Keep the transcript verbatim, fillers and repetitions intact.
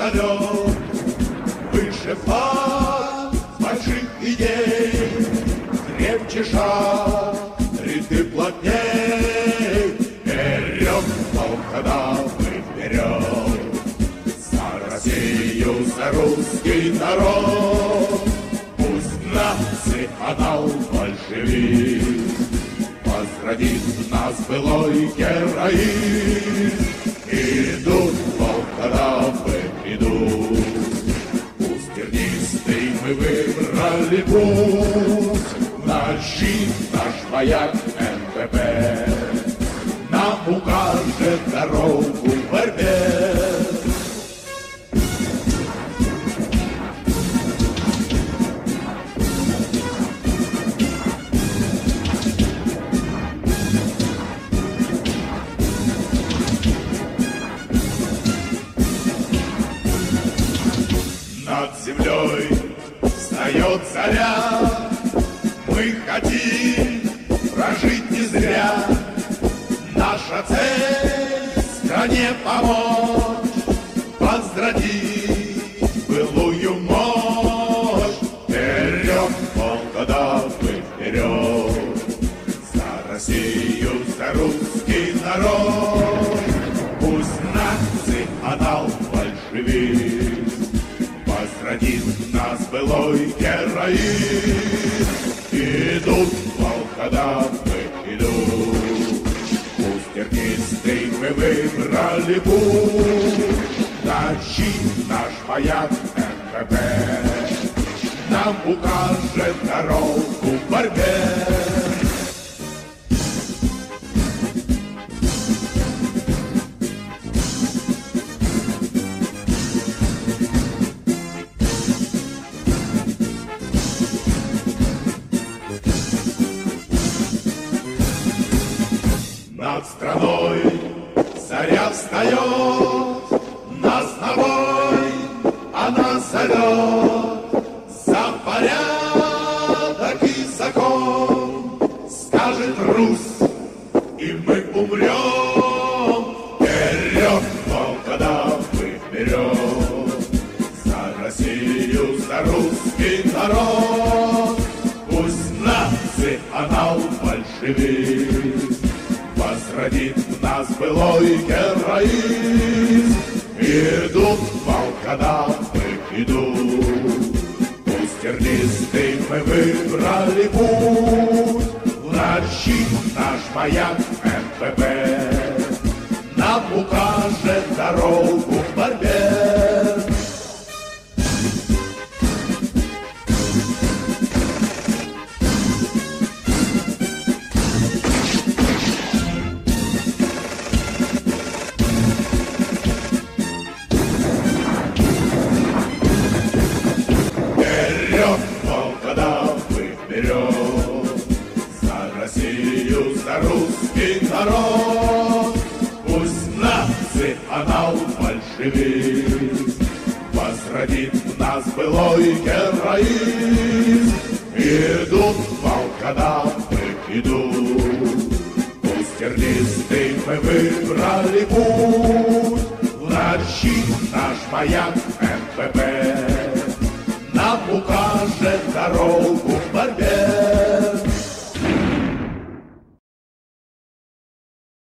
полет, выше флаг больших идей, крепче шаг, ряды плотней. Вперед, волкодавы, вперед, за Россию, за русский народ. Пусть национал большевик возродит в нас былой героизм. Идут волкодавы, идут, пусть тернистый мы выбрали путь. Нащит наш вояк эн вэ пэ нам укажет дорогу в борьбе. Над землей встает заря, мы хотим прожить не зря. Наша цель стране помочь, возродить былую мощь. Вперед, волкодавы, вперед, за Россию, за русский народ. Пусть национал большевик возродит в нас былой героизм. Идут волкодавы, идут, пусть тернистый мы выбрали путь. Тащит наш вояк эн вэ пэ нам укажет дорогу в борьбе. Над страной заря встает, нас на бой она зовет. За порядок и закон скажет Русь, и мы умрем. Вперед, волкодавы, вперед, за Россию, за русский народ. Пусть национал большевик возродит в нас былой героизм. Идут волкодавы, идут, пусть тернистый мы выбрали путь. Вночи наш маяк эн вэ пэ нам укажет дорогу в борьбе. Волкодавы, вперед, за Россию, за русский народ. Пусть национал большевик возродит в нас былой героизм. Идут волкодавы, идут, пусть тернистый мы выбрали путь. В ночи наш маяк эн вэ пэ нам укажет дорогу